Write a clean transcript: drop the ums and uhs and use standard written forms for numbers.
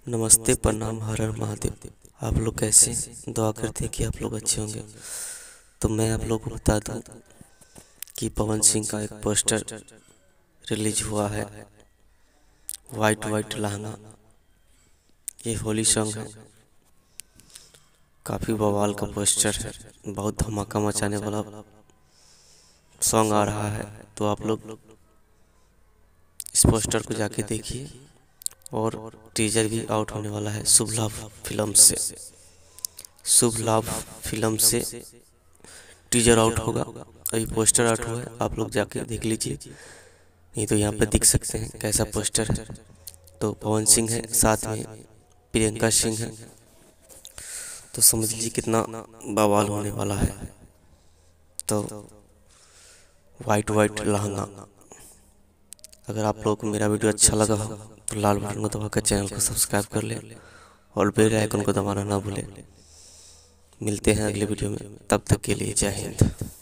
नमस्ते, प्रणाम, हर हर महादेव। आप लोग कैसे हैं? दुआ करते हैं कि आप लोग अच्छे होंगे। तो मैं आप लोगों को बता दूं कि पवन सिंह का एक पोस्टर रिलीज हुआ है, वाइट वाइट लहंगा। ये होली सॉन्ग है, काफ़ी बवाल का पोस्टर है, बहुत धमाका मचाने वाला सॉन्ग आ रहा है। तो आप लोग इस पोस्टर को जाके देखिए। और टीजर भी आउट होने वाला है शुभ लाभ फिल्म से। शुभ लाभ फिल्म से टीजर आउट होगा, अभी पोस्टर आउट हुआ है, आप लोग जाके देख लीजिए। नहीं तो यहाँ पे दिख सकते हैं कैसा पोस्टर है। तो पवन सिंह है, साथ में प्रियंका सिंह है, तो समझ लीजिए कितना बवाल होने वाला है। तो वाइट वाइट लहंगा। अगर आप लोगों को मेरा वीडियो अच्छा लगा हो तो लाल बटन को दबाकर चैनल को सब्सक्राइब कर ले और बेल आइकन को दबाना ना भूले। मिलते हैं अगले वीडियो में, तब तक के लिए जय हिंद।